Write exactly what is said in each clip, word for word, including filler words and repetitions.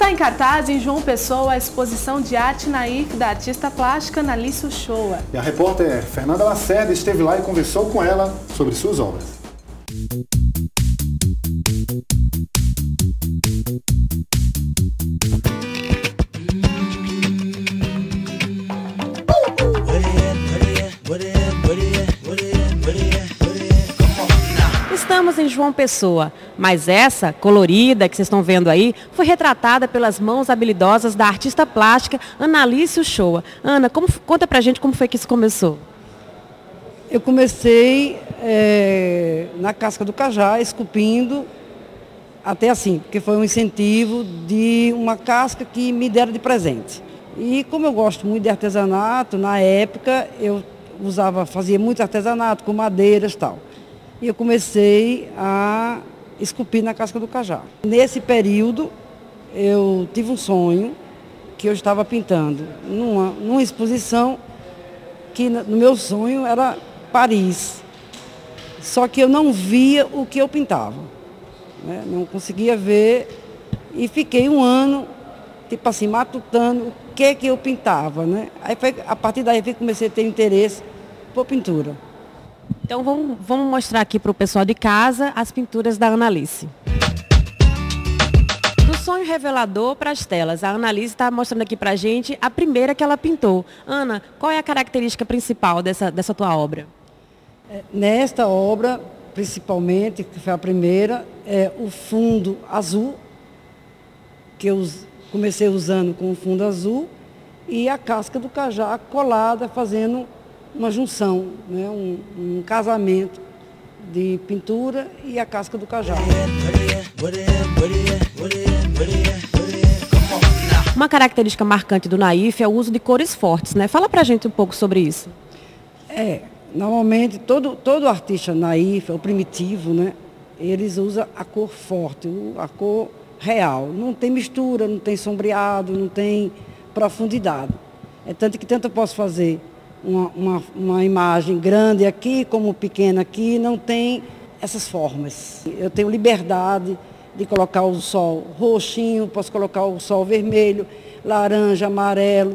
Está em cartaz em João Pessoa a exposição de arte naif da artista plástica Analice Uchoa. E a repórter Fernanda Lacerda esteve lá e conversou com ela sobre suas obras. Estamos em João Pessoa, mas essa, colorida, que vocês estão vendo aí, foi retratada pelas mãos habilidosas da artista plástica Analice Uchoa. Ana, como, conta pra gente como foi que isso começou. Eu comecei é, na casca do cajá, esculpindo, até assim, porque foi um incentivo de uma casca que me deram de presente. E como eu gosto muito de artesanato, na época eu usava, fazia muito artesanato com madeiras e tal. E eu comecei a esculpir na casca do cajá. Nesse período, eu tive um sonho que eu estava pintando numa, numa exposição que no meu sonho era Paris. Só que eu não via o que eu pintava, né? Não conseguia ver e fiquei um ano, tipo assim, matutando o que que eu pintava, né? Aí foi, a partir daí eu comecei a ter interesse por pintura. Então vamos, vamos mostrar aqui para o pessoal de casa as pinturas da Analice. Do sonho revelador para as telas, a Analice está mostrando aqui para a gente a primeira que ela pintou. Ana, qual é a característica principal dessa, dessa tua obra? Nesta obra, principalmente, que foi a primeira, é o fundo azul, que eu comecei usando com o fundo azul, e a casca do cajá colada, fazendo uma junção, né? um, um casamento de pintura e a casca do cajá. Uma característica marcante do naif é o uso de cores fortes, né? Fala pra gente um pouco sobre isso. É, normalmente todo, todo artista naif, ou primitivo, né? Eles usam a cor forte, a cor real. Não tem mistura, não tem sombreado, não tem profundidade. É tanto que tanto eu posso fazer Uma, uma, uma imagem grande aqui, como pequena aqui, não tem essas formas. Eu tenho liberdade de colocar o sol roxinho, posso colocar o sol vermelho, laranja, amarelo.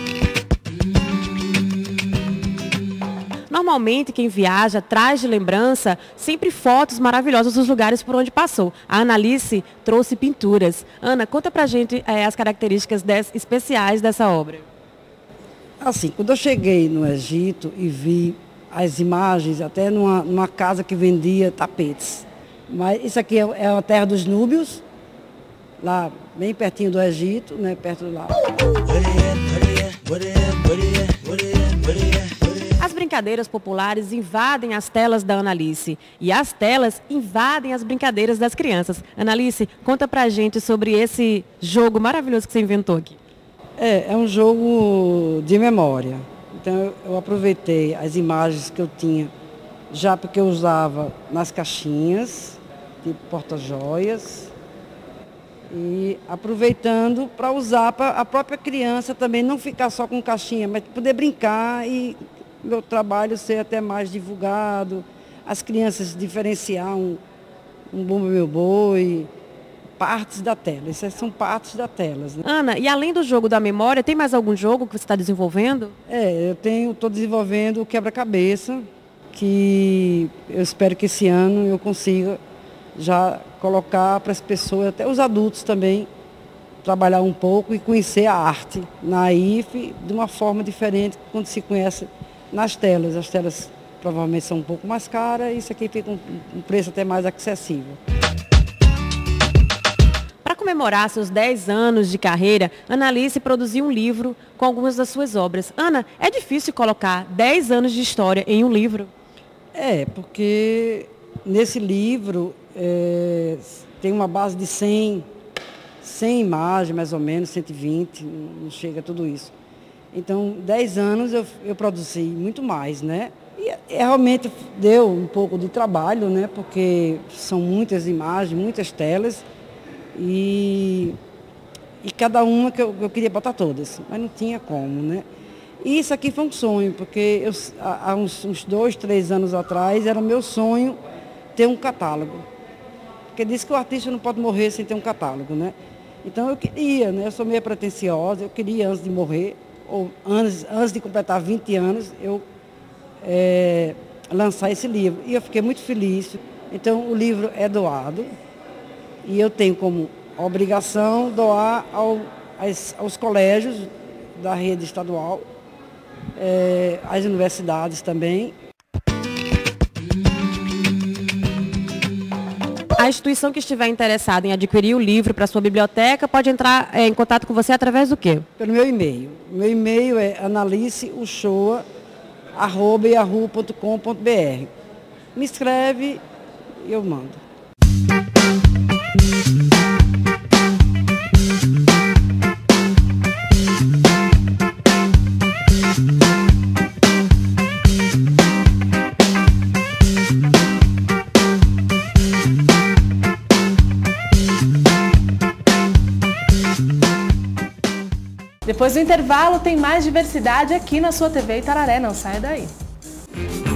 Normalmente quem viaja traz de lembrança sempre fotos maravilhosas dos lugares por onde passou. A Analice trouxe pinturas. Ana, conta pra gente é, as características des, especiais dessa obra. Assim, quando eu cheguei no Egito e vi as imagens, até numa, numa casa que vendia tapetes. Mas isso aqui é, é a terra dos núbios, lá bem pertinho do Egito, né, perto do lago. As brincadeiras populares invadem as telas da Analice e as telas invadem as brincadeiras das crianças. Analice, conta pra gente sobre esse jogo maravilhoso que você inventou aqui. É, é um jogo de memória. Então eu, eu aproveitei as imagens que eu tinha, já porque eu usava nas caixinhas, tipo porta-joias, e aproveitando para usar para a própria criança também não ficar só com caixinha, mas poder brincar e meu trabalho ser até mais divulgado, as crianças diferenciar um, um Bumba Meu Boi, partes da tela. Essas são partes da tela. Né? Ana, e além do jogo da memória, tem mais algum jogo que você está desenvolvendo? É, eu tenho, estou desenvolvendo o quebra-cabeça, que eu espero que esse ano eu consiga já colocar para as pessoas, até os adultos também, trabalhar um pouco e conhecer a arte naif de uma forma diferente quando se conhece nas telas. As telas provavelmente são um pouco mais caras e isso aqui fica um, um preço até mais acessível. Para comemorar seus dez anos de carreira, Analice produziu um livro com algumas das suas obras. Ana, é difícil colocar dez anos de história em um livro? É, porque nesse livro é, tem uma base de cem, cem imagens, mais ou menos, cento e vinte, não chega a tudo isso. Então, dez anos eu, eu produzi muito mais, né? E realmente deu um pouco de trabalho, né? Porque são muitas imagens, muitas telas. E, e cada uma que eu, eu queria botar todas, mas não tinha como, né? E isso aqui foi um sonho, porque eu, há uns, uns dois, três anos atrás, era meu sonho ter um catálogo. Porque diz que o artista não pode morrer sem ter um catálogo, né? Então eu queria, né? Eu sou meio pretensiosa, eu queria antes de morrer, ou antes, antes de completar vinte anos, eu é, lançar esse livro. E eu fiquei muito feliz. Então o livro é doado e eu tenho como obrigação doar ao, aos, aos colégios da rede estadual, é, às universidades também. A instituição que estiver interessada em adquirir o livro para sua biblioteca pode entrar é, em contato com você através do quê? Pelo meu e-mail. Meu e-mail é analiceuchoa arroba yahoo ponto com ponto br. Me escreve e eu mando. Depois do intervalo tem mais diversidade aqui na sua T V Itararé, não saia daí.